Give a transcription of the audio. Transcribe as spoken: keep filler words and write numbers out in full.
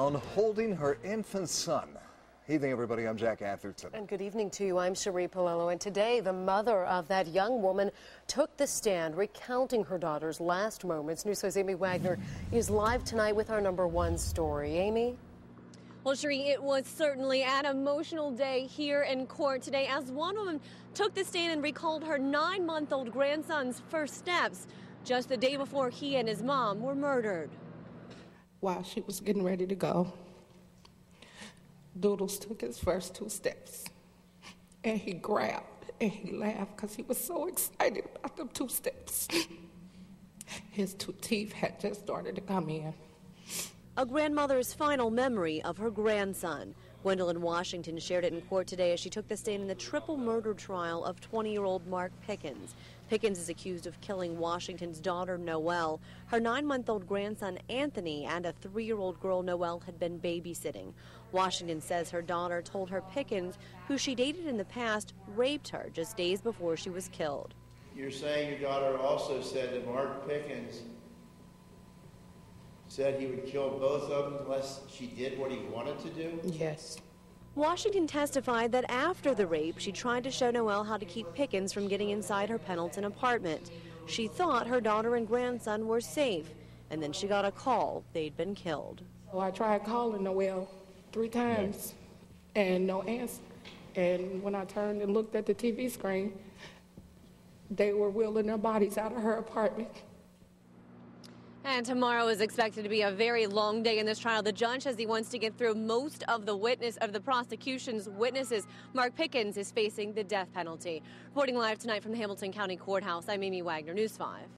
found holding her infant son. Evening, everybody. I'm Jack Atherton. And good evening to you. I'm Cherie Palello. And today, the mother of that young woman took the stand, recounting her daughter's last moments. Newsway's Amy Wagner is live tonight with our number one story. Amy? Well, Cherie, it was certainly an emotional day here in court today as one woman took the stand and recalled her nine-month-old grandson's first steps just the day before he and his mom were murdered. While she was getting ready to go, Doodles took his first two steps, and he grabbed and he laughed because he was so excited about them two steps. His two teeth had just started to come in. A grandmother's final memory of her grandson. Gwendolyn Washington shared it in court today as she took the stand in the triple murder trial of twenty-year-old Mark Pickens. Pickens is accused of killing Washington's daughter, Noelle. Her nine-month-old grandson, Anthony, and a three-year-old girl, Noelle, had been babysitting. Washington says her daughter told her Pickens, who she dated in the past, raped her just days before she was killed. You're saying your daughter also said that Mark Pickens said he would kill both of them unless she did what he wanted to do? Yes. Washington testified that after the rape, she tried to show Noelle how to keep Pickens from getting inside her Pendleton apartment. She thought her daughter and grandson were safe, and then she got a call they'd been killed. So I tried calling Noelle three times, and no answer. And when I turned and looked at the T V screen, they were wheeling their bodies out of her apartment. And tomorrow is expected to be a very long day in this trial. The judge says he wants to get through most of the witness of the prosecution's witnesses. Mark Pickens is facing the death penalty. Reporting live tonight from the Hamilton County Courthouse, I'm Amy Wagner, News five.